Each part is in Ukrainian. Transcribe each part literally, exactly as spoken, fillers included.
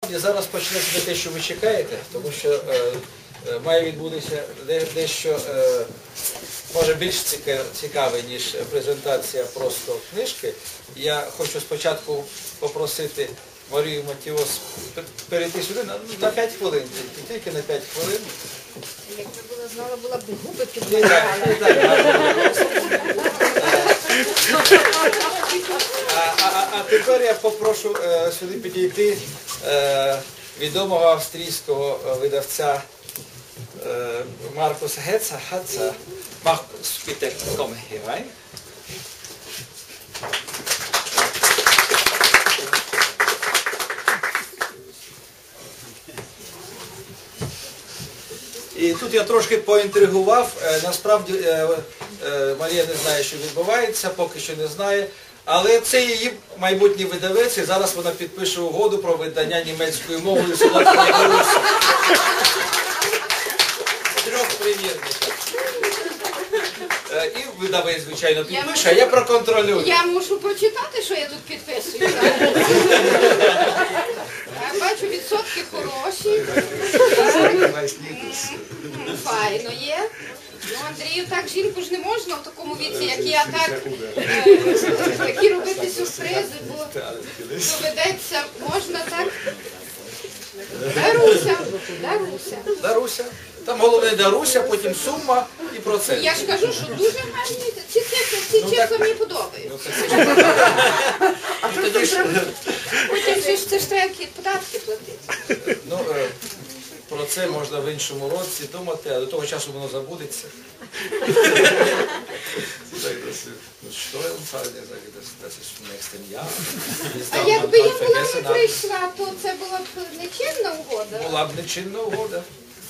Зараз почнеться не те, що ви чекаєте, тому що е, е, має відбутися дещо, е, може, більш цікаве, ніж презентація просто книжки. Я хочу спочатку попросити Марію Матіос перейти сюди на, на п'ять хвилин, тільки на п'ять хвилин. Якби була знала, була б губи підв'язала. А, а, а тепер я попрошу е, сюди підійти е, відомого австрійського видавця е, Маркуса Гетца. Гетца. Марkus, bitte komm hier rein. І тут я трошки поінтригував. Е, насправді е, е, Марія не знає, що відбувається, поки що не знає. Але це її майбутній видавець, і зараз вона підпише угоду про видання німецькою мовою солодкої Білорусі. Трьох примірників. І видавець, звичайно, підпише, а я проконтролюю. Я мушу прочитати, що я тут підписую. Я бачу, відсотки хороші. Файно є. Ну, Андрію, так жінку ж не можна в такому віці, як я, так е, такі робити сюрпризи, бо доведеться, можна так. Даруся, Даруся. Даруся. Там головне Даруся, потім сума і процент. Я ж кажу, що дуже гарні, ці цифри, ці Ну, числа так- мені подобаються. Ну, це Потім же ж це ж треба якісь податки платити. Ну, е, про це можна в іншому році думати, а до того часу воно забудеться. Що я вам саме не знаю, це в nächsten Jahr. А якби я була не прийшла, то це була б нечинна угода. Була б нечинна угода.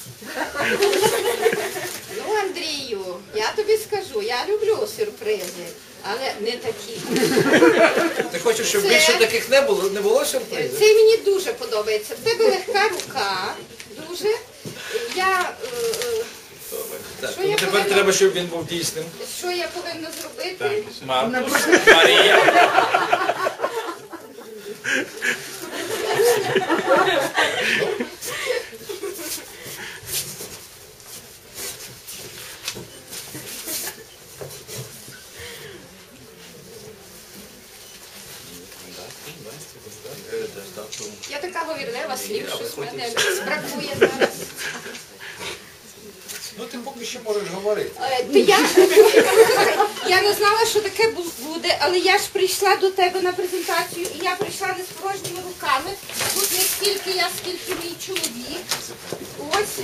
Ну, Андрію, я тобі скажу, я люблю сюрпризи, але не такі. Ти хочеш, щоб Це- більше таких не було, не було сюрпризів? Це мені дуже подобається. В тебе легка рука, дуже. Я, е, е, Так, Що тому я тепер повинна- треба, щоб він був дійсним. що я повинна зробити? Маркус, Марія. Я така говірлива, слів, щось в мене бракує зараз. Ну ти поки що можеш говорити. Е, то я, я не знала, що таке бу- буде, але я ж прийшла до тебе на презентацію, і я прийшла не з порожніми руками. Тут не стільки я, скільки мій чоловік. Ось.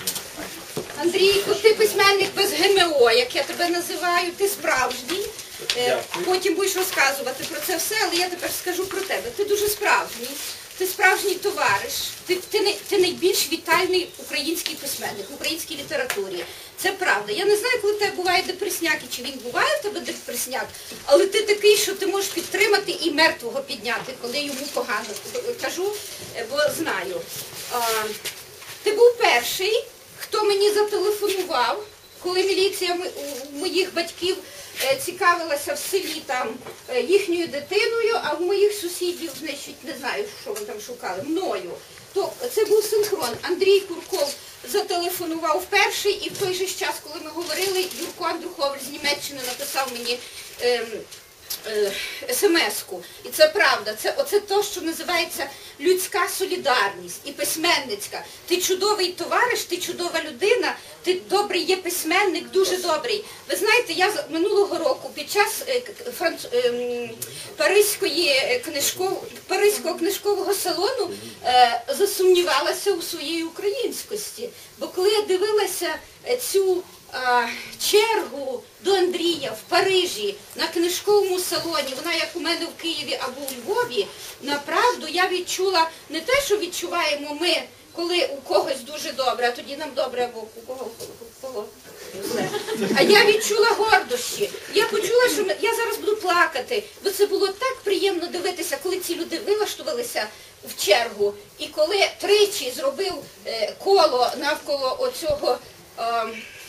Андрійко, ти письменник без ГМО, як я тебе називаю, ти справжній. Е, Потім будеш розказувати про це все, але я тепер скажу про тебе. Ти дуже справжній. Ти справжній товариш, ти, ти, не- ти найбільш вітальний український письменник в українській літературі. Це правда. Я не знаю, коли в тебе буває депресняк і чи він буває в тебе депресняк, але ти такий, що ти можеш підтримати і мертвого підняти, коли йому погано. Кажу, е, бо знаю. А, ти був перший, хто мені зателефонував, коли міліція м- у моїх батьків е, цікавилася в селі там е, їхньою дитиною, а в моїх сусідів, значить, не знаю, що вони там шукали, мною. То це був синхрон. Андрій Курков зателефонував перший, і в той же час, коли ми говорили, Юрко Андрухович з Німеччини написав мені ем, е, смс-ку. І це правда. Це оце те, що називається людська солідарність і письменницька. Ти чудовий товариш, ти чудова людина, ти добрий є письменник, дуже добрий. Ви знаєте, я з- минулого року під час е, к- франц... ем, Паризької е, книжков... Паризького книжкового салону е, засумнівалася у своїй українськості. Бо коли я дивилася е, цю а, чергу до Андрія в Парижі на книжковому салоні, вона як у мене в Києві або у Львові, направду я відчула не те, що відчуваємо ми, коли у когось дуже добре, а тоді нам добре, або у кого, у кого зле. А я відчула гордощі. Я почула, що ми- я зараз буду плакати, бо це було так приємно дивитися, коли ці люди вилаштувалися в чергу, і коли тричі зробив е, коло навколо оцього е,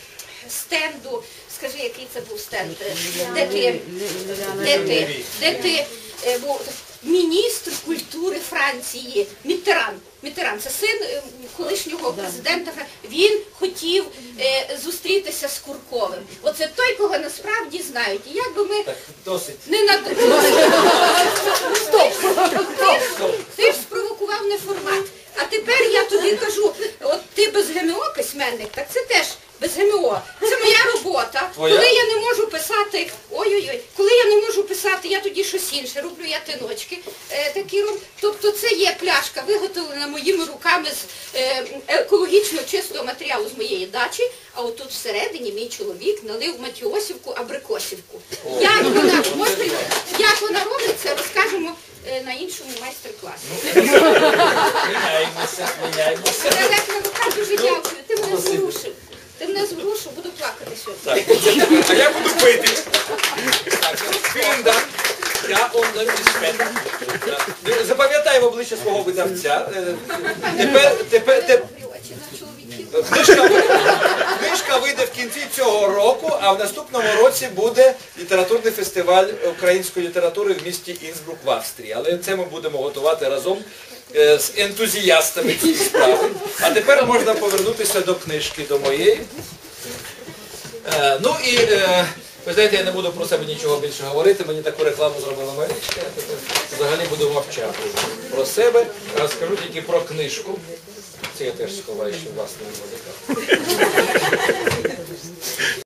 стенду. Скажи, який це був стенд? Де ти? Де ти? Де ти е, був? міністр культури Франції Міттеран. Міттеран, це син е, колишнього президента. Фра- Він хотів е, зустрітися з Курковим. Оце той, кого насправді знають. І як би ми Так, досить. не над... Стоп! Ти, ти ж спровокував неформат. А тепер я тобі кажу, от ти без ГМО письменник, так це теж без ГМО. Це моя робота. Твоя? Коли я не можу писати, ой-ой-ой, коли я не можу писати, я тоді щось інше роблю, я тиночки е, такі роблю. Тобто це є пляшка, виготовлена моїми руками з е, екологічно чистого матеріалу з моєї дачі, а отут всередині мій чоловік налив матіосівку, абрикосівку. Як вона, можете, як вона робиться, розкажемо е, на іншому майстер-класі. Міняємося, міняємося. Олег Навука, дуже дякую. Ти мене зворушив. Ти мене зворушив, буду плакати сьогодні. Так, оце тепер. А я буду пити. Так, vielen Dank. Я он респект. Запам'ятаємо обличчя свого видавця. Е, Тепер, тепер, тепер, Очі на чоловіків. Книжка, книжка вийде в кінці цього року, а в наступному році буде літературний фестиваль української літератури в місті Інсбрук в Австрії. Але це ми будемо готувати разом е, з ентузіастами цієї справи. А тепер можна повернутися до книжки, до моєї. Е, ну і, е, ви знаєте, я не буду про себе нічого більше говорити, мені таку рекламу зробила Марічка, я тепер взагалі буду мовчати про себе, розкажу тільки про книжку. Це я теж сховаю, щоб вас не було.